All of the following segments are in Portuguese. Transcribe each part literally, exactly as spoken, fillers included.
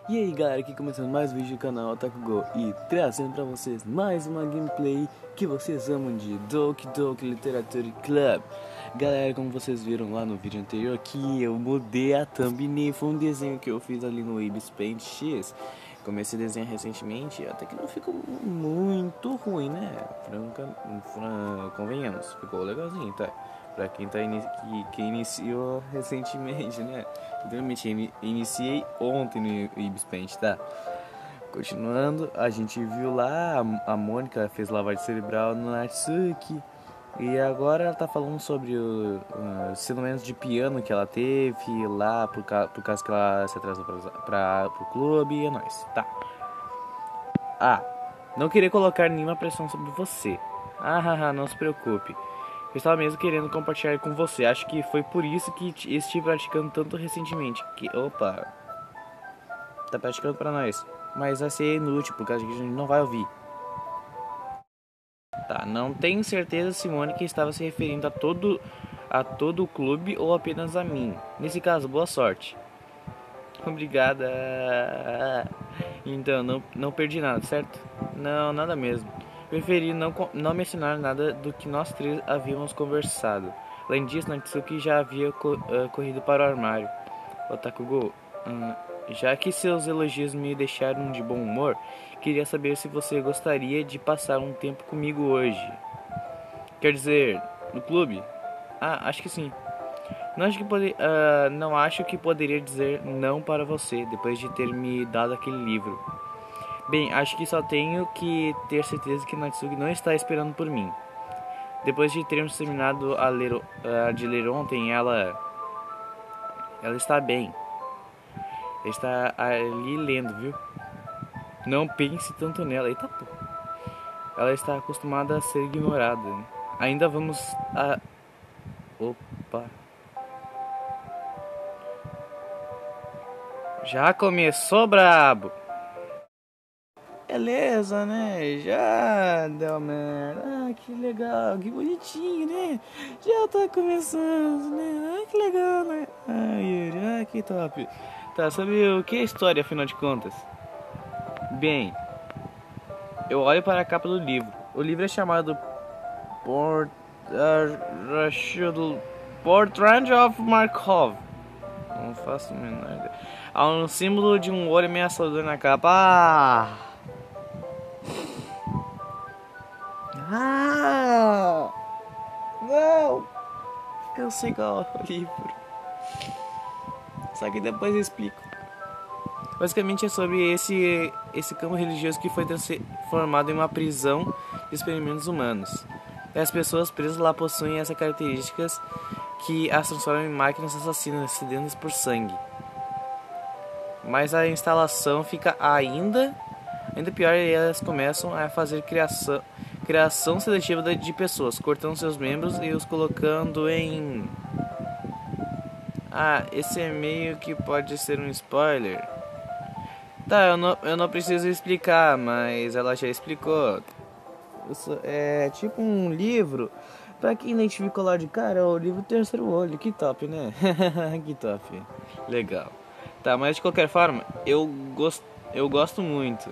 E aí galera, aqui começando mais um vídeo do canal Otaku Go e trazendo pra vocês mais uma gameplay que vocês amam de Doki Doki Literature Club. Galera, como vocês viram lá no vídeo anterior que eu mudei a thumbnail, foi um desenho que eu fiz ali no Ibis Paint X. Comecei a desenhar recentemente, até que não ficou muito ruim, né? Franca, fran, convenhamos, ficou legalzinho, tá? Pra quem, tá ini que, que iniciou recentemente, né? Literalmente, in iniciei ontem no Ibis Paint, tá? Continuando, a gente viu lá, a, a Mônica fez lavagem cerebral no Natsuki. E agora ela tá falando sobre o, uh, os instrumentos de piano que ela teve lá, por, ca por causa que ela se atrasou pra, pra, pro clube, e é nóis, tá? Ah, não queria colocar nenhuma pressão sobre você. Ah, haha, não se preocupe. Eu estava mesmo querendo compartilhar com você. Acho que foi por isso que estive praticando tanto recentemente. Que, opa, tá praticando pra nós. Mas vai ser inútil, por causa que a gente não vai ouvir. Tá, não tenho certeza, Simone, que estava se referindo a todo, a todo o clube ou apenas a mim. Nesse caso, boa sorte. Obrigada. Então, não, não perdi nada, certo? Não, nada mesmo. Preferi não, não mencionar nada do que nós três havíamos conversado. Além disso, Natsuki já havia co uh, corrido para o armário. Otaku Go, uh, já que seus elogios me deixaram de bom humor, queria saber se você gostaria de passar um tempo comigo hoje. Quer dizer, no clube? Ah, acho que sim. Não acho que, pode, uh, não acho que poderia dizer não para você, depois de ter me dado aquele livro. Bem, acho que só tenho que ter certeza que Natsuki não está esperando por mim. Depois de termos terminado a ler, uh, de ler ontem, ela... Ela está bem. Ela está ali lendo, viu? Não pense tanto nela. Eita, pô. Ela está acostumada a ser ignorada. Ainda vamos a... Opa. Já começou brabo. Beleza, né? Já deu merda. Ah, que legal, que bonitinho, né? Já tá começando, né? Ah, que legal, né? Ah, Yuri, ah, que top. Tá, sabe o que é história, afinal de contas? Bem, eu olho para a capa do livro. O livro é chamado Port... Uh, Portrait of Markov. Não faço a menor ideia. Há um símbolo de um olho ameaçador na capa. Ah! Ah! Não! Eu sei qual é o livro. Só que depois eu explico. Basicamente é sobre esse, esse campo religioso que foi transformado em uma prisão de experimentos humanos. E as pessoas presas lá possuem essas características que as transformam em máquinas assassinas sedentas por sangue. Mas a instalação fica ainda, ainda pior e elas começam a fazer criação, criação seletiva de pessoas, cortando seus membros e os colocando em... Ah, esse é meio que pode ser um spoiler. Tá, eu não, eu não preciso explicar, mas ela já explicou. Isso é tipo um livro. Pra quem identificou lá de cara, o livro Terceiro Olho. Que top, né? Que top. Legal. Tá, mas de qualquer forma, eu, gost, eu gosto muito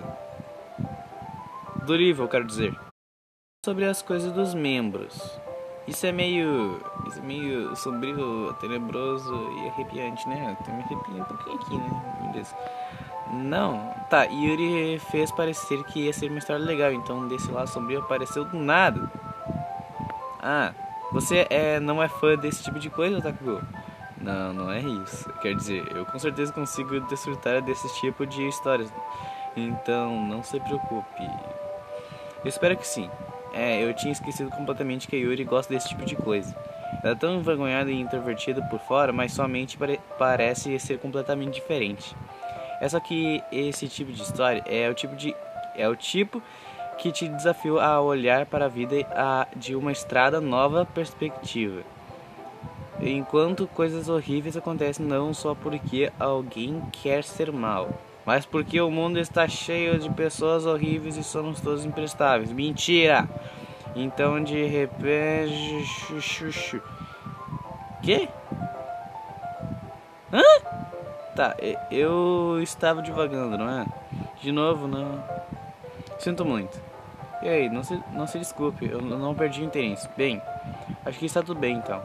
do livro, eu quero dizer. Sobre as coisas dos membros. Isso é meio... Isso é meio sombrio, tenebroso e arrepiante, né? Eu me arrepio um pouquinho aqui, né? Beleza. Não, tá, Yuri fez parecer que ia ser uma história legal, então desse lado sombrio apareceu do nada. Ah, você é, não é fã desse tipo de coisa, Otaku? Não, não é isso. Quer dizer, eu com certeza consigo desfrutar desse tipo de histórias, então não se preocupe. Eu espero que sim. É, eu tinha esquecido completamente que a Yuri gosta desse tipo de coisa. Ela é tão envergonhada e introvertida por fora, mas somente pare parece ser completamente diferente. É só que esse tipo de história é o tipo de é o tipo que te desafiou a olhar para a vida a, de uma estrada nova perspectiva. Enquanto coisas horríveis acontecem não só porque alguém quer ser mal, mas porque o mundo está cheio de pessoas horríveis e somos todos imprestáveis. Mentira! Então de repente... Quê? Hã? Tá, e- eu estava divagando, não é? De novo, não. Sinto muito. E aí, não se, não se desculpe, eu não perdi o interesse. Bem, acho que está tudo bem então.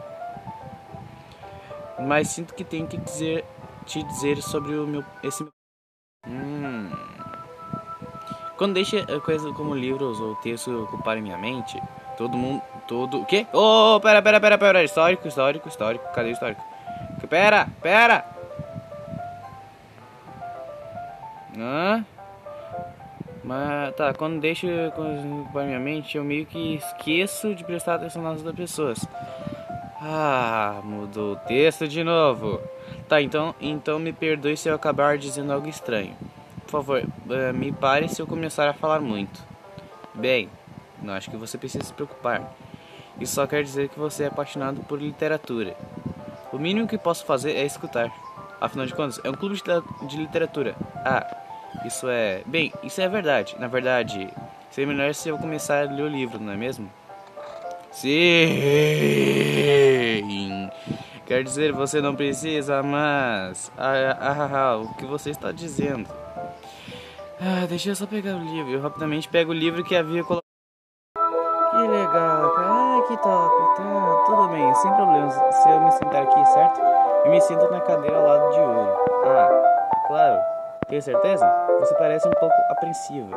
Mas sinto que tenho que dizer, te dizer sobre o meu. Esse. Hum. Quando deixa a coisa como livros ou texto ocuparem minha mente, todo mundo. Todo. O quê? Oh, pera, pera, pera, pera. Histórico, histórico, histórico. Cadê o histórico? Pera, pera! Hã? Mas tá, quando deixo coisas ocupar minha mente, eu meio que esqueço de prestar atenção nas outras pessoas. Ah, mudou o texto de novo. Tá, então, então me perdoe se eu acabar dizendo algo estranho. Por favor, eh, me pare se eu começar a falar muito. Bem, não acho que você precisa se preocupar. Isso só quer dizer que você é apaixonado por literatura. O mínimo que posso fazer é escutar. Afinal de contas, é um clube de literatura. Ah, isso é... Bem, isso é verdade. Na verdade, seria melhor se eu começar a ler o livro, não é mesmo? Sim! Quer dizer, você não precisa, mas... Ah, ah, ah, o que você está dizendo? Ah, deixa eu só pegar o livro. Eu rapidamente pego o livro que havia colocado. Que legal, cara. Ah, que top. Tá, tudo bem, sem problemas. Se eu me sentar aqui, certo? Eu me sinto na cadeira ao lado de Yuri. Ah, claro. Tem certeza? Você parece um pouco apreensiva.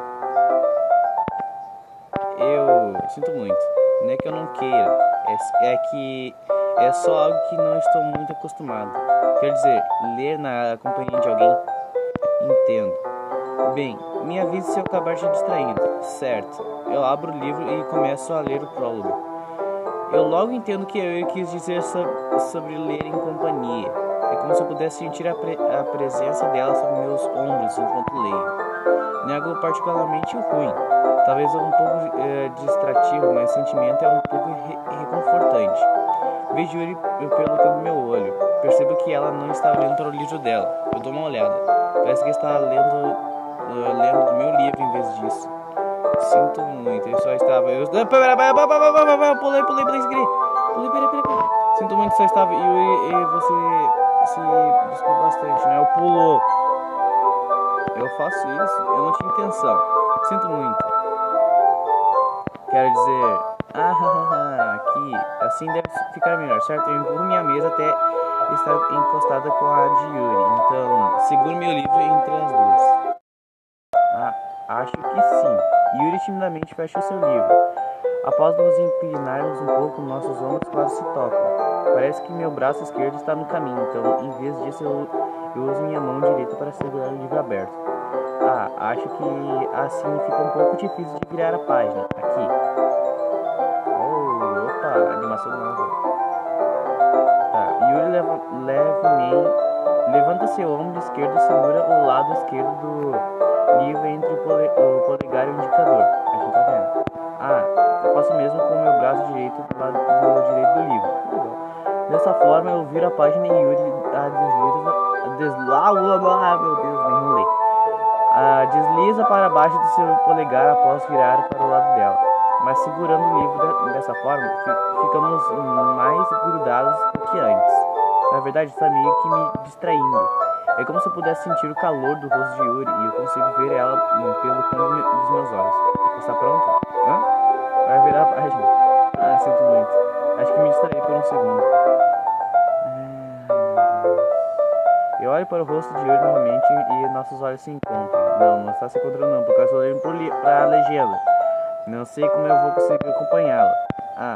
Eu sinto muito. Não é que eu não queira. É, é que é só algo que não estou muito acostumado. Quer dizer, ler na companhia de alguém. Entendo. Bem, me avise se eu acabar te distraindo. Certo. Eu abro o livro e começo a ler o prólogo. Eu logo entendo que eu quis dizer sobre, sobre ler em companhia. É como se eu pudesse sentir a, pre, a presença dela sobre meus ombros enquanto leio. Não é algo particularmente ruim. Talvez um pouco é, distrativo, mas o sentimento é um pouco re, reconfortante. Vejo Yuri pelo canto do meu olho. Percebo que ela não está olhando para o livro dela. Eu dou uma olhada. Parece que está lendo, uh, lendo do meu livro em vez disso. Sinto muito, eu só estava. Eu... Pulei, pulei, pulei, pulei, pulei, peraí, peraí, peraí. Sinto muito, só estava. E, e você se desculpa bastante, né? Eu pulou. Eu faço isso, eu não tinha intenção. Sinto muito. Quero dizer. Ah, aqui. Assim deve ficar melhor, certo? Eu empurro minha mesa até estar encostada com a de Yuri. Então, seguro meu livro entre as duas. Ah, acho que sim. Yuri timidamente fecha o seu livro. Após nos inclinarmos um pouco, nossos ombros quase se tocam. Parece que meu braço esquerdo está no caminho, então em vez disso eu, eu uso minha mão direita para segurar o livro aberto. Ah, acho que assim fica um pouco difícil de virar a página. Aqui. Oh, opa, animação nova. Tá, Yuri leva, levemente, levanta seu ombro esquerdo e segura o lado esquerdo do livro entre o, pole, o polegar e o indicador. A gente tá vendo. Ah, eu faço mesmo com o meu braço direito do lado do direito do livro. Legal. Dessa forma eu viro a página e Yuri a desliza, desla, ah, meu Deus, me enrolei. A desliza para baixo do seu polegar após virar para o lado dela. Mas segurando o livro de, dessa forma, ficamos mais grudados do que antes. Na verdade, está meio que me distraindo. É como se eu pudesse sentir o calor do rosto de Yuri e eu consigo ver ela pelo canto dos meus olhos. Está pronto? Hã? Vai virar a página. Ah, sinto muito. Acho que me distraí por um segundo. Eu olho para o rosto de Yuri novamente e nossos olhos se encontram. Não, não está se encontrando não, porque eu estou olhando para a legenda. Não sei como eu vou conseguir acompanhá-la. Ah.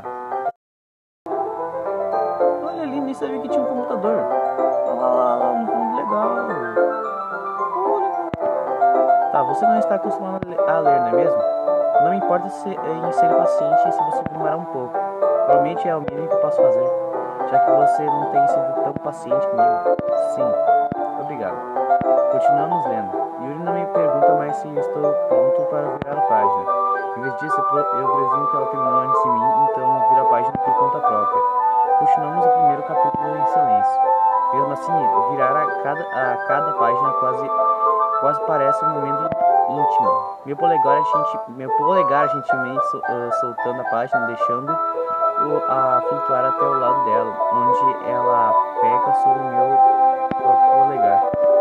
Olha ali, nem sabia que tinha um computador. Olha lá, lá, lá, um fundo legal. Olha. Tá, você não está acostumado a ler, não é mesmo? Não me importa se, em ser paciente se você demorar um pouco. Provavelmente é o mínimo que eu posso fazer, já que você não tem sido tão paciente comigo. Sim, obrigado. Continuamos lendo. Yuri não me pergunta mais se estou pronto para virar a página. Em vez disso, eu presumo que ela terminou antes de mim, então vira a página por conta própria. Continuamos o primeiro capítulo em silêncio. Mesmo assim, virar a cada, a cada página quase, quase parece um momento íntimo. Meu polegar, gente, meu polegar gentilmente sol, uh, soltando a página, deixando o, a flutuar até o lado dela, onde ela pega sobre o meu polegar.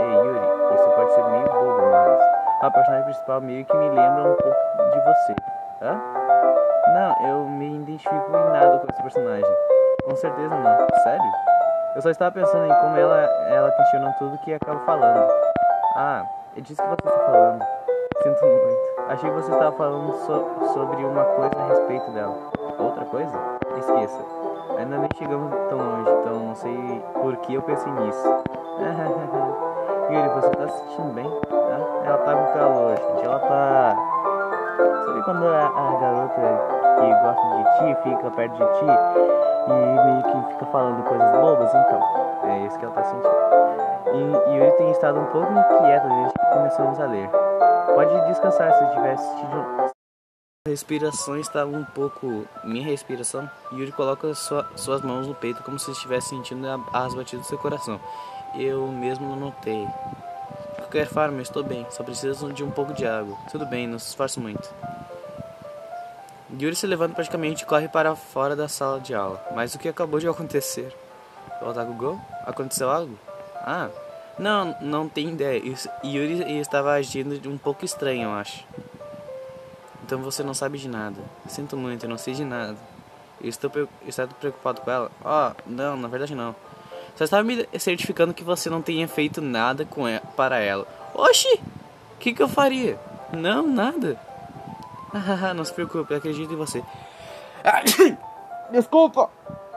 a personagem principal meio que me lembra um pouco de você. Hã? Não, eu me identifico em nada com esse personagem. Com certeza não. Sério? Eu só estava pensando em como ela, ela questiona tudo que acaba falando. Ah, é disso que você está falando. Sinto muito. Achei que você estava falando so, sobre uma coisa a respeito dela. Outra coisa? Esqueça. Ainda nem chegamos tão longe, então não sei por que eu pensei nisso. Yuri, você tá se sentindo bem? Ah, ela tá com calor, gente. Ela tá... Sabe quando a, a garota que gosta de ti fica perto de ti e meio que fica falando coisas bobas? Então, é isso que ela tá sentindo. E, e Yuri tem estado um pouco inquieta desde que começamos a ler. Pode descansar se tivesse tido... A respiração estava um pouco... Minha respiração? Yuri coloca sua, suas mãos no peito como se estivesse sentindo as batidas do seu coração. Eu mesmo não notei. De qualquer forma, eu estou bem. Só preciso de um pouco de água. Tudo bem, não se esforce muito. Yuri se levanta praticamente e corre para fora da sala de aula. Mas o que acabou de acontecer? O Otaku Go? Aconteceu algo? Ah, não, não tem ideia. Yuri estava agindo de um pouco estranho, eu acho. Então você não sabe de nada. Sinto muito, eu não sei de nada. Eu estou estou preocupado com ela? Oh, não, na verdade não. Só estava me certificando que você não tenha feito nada com ela, para ela. Oxi! O que, que eu faria? Não, nada. Não se preocupe, eu acredito em você. Desculpa!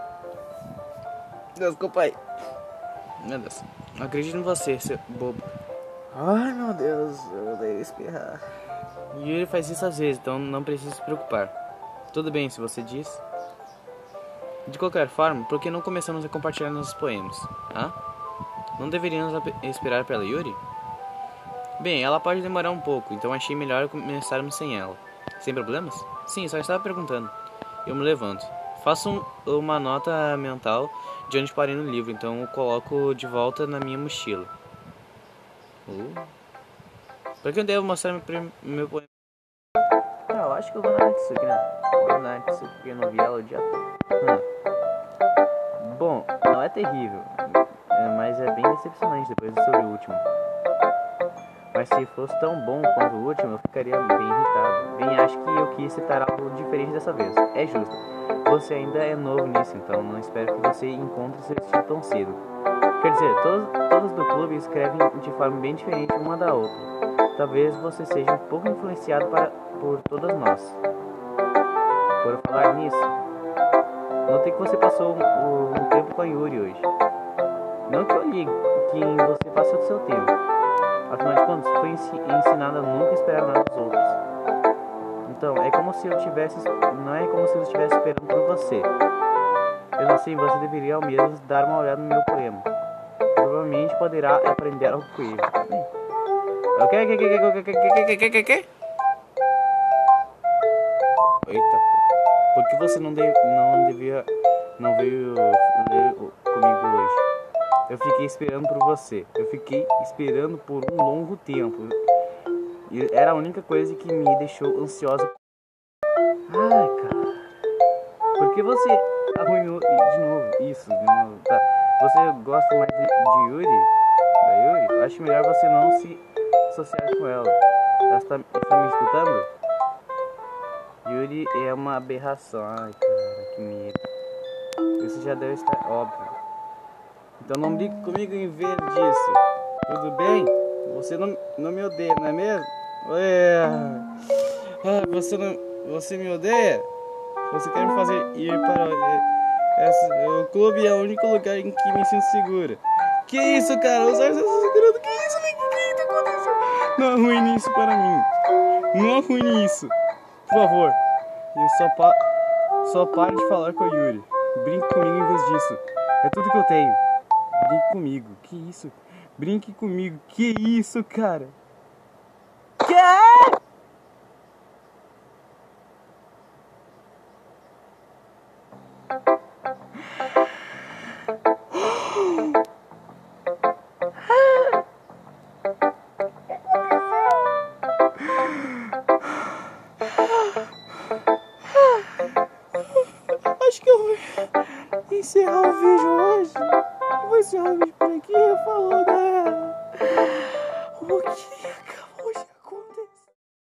Desculpa aí. Meu Deus. Eu acredito em você, seu bobo. Ai, meu Deus, eu odeio espirrar. Yuri faz isso às vezes, então não precisa se preocupar. Tudo bem, se você diz. De qualquer forma, por que não começamos a compartilhar nossos poemas? Ah? Não deveríamos esperar pela Yuri? Bem, ela pode demorar um pouco, então achei melhor começarmos sem ela. Sem problemas? Sim, só estava perguntando. Eu me levanto. Faço um, uma nota mental de onde parei no livro, então eu coloco de volta na minha mochila. Uh. Por que eu devo mostrar meu, meu poema? Ah, eu acho que eu vou na Natsuki, né? Vou na Natsuki porque eu não vi ela o dia todo. Hum. Bom, não é terrível, é, mas é bem decepcionante depois do seu último. Mas se fosse tão bom quanto o último, eu ficaria bem irritado. Bem, acho que eu quis citar algo diferente dessa vez. É justo. Você ainda é novo nisso, então não espero que você encontre seu estilo tão cedo. Quer dizer, todos, todos do clube escrevem de forma bem diferente uma da outra. Talvez você seja um pouco influenciado para, por todas nós. Por falar nisso, notei que você passou um, um tempo com a Yuri hoje. Não que eu ligue que você passou do seu tempo. Afinal de contas, foi ensinado a nunca esperar nada dos outros. Então, é como se eu tivesse... Não é como se eu estivesse esperando por você. Mesmo assim, você deveria ao menos dar uma olhada no meu poema. Provavelmente poderá aprender algo com ele. O que? O que? O que? O que? O que? O que? O que? Eita, por que você não, deve, não devia... Não veio ler comigo hoje? Eu fiquei esperando por você. Eu fiquei esperando por um longo tempo. E era a única coisa que me deixou ansiosa. Ai, cara. Por que você arruinou de novo? Isso, de novo. Tá. Você gosta mais de, de Yuri? Da Yuri? Acho melhor você não se associar com ela. Ela está, está me escutando? Yuri é uma aberração. Ai, cara, que medo. Isso já deve estar óbvio. Então não brigue comigo em ver disso. Tudo bem? Você não, não me odeia, não é mesmo? Ué. Ah, você, não, você me odeia? Você quer me fazer ir para... Essa, o clube é o único lugar em que me sinto segura. Que isso, cara? Os olhos estão segurando. Que isso? O que está acontecendo? Não arruine isso para mim. Não arruine isso. Por favor. Eu só, pa só pare de falar com a Yuri. Brinque comigo em vez disso. É tudo que eu tenho. Brinque comigo. Que isso? Brinque comigo. Que isso, cara? Que? Acho que eu vou encerrar o vídeo hoje. Eu vou encerrar o vídeo por aqui. Falou, galera. O que, cara?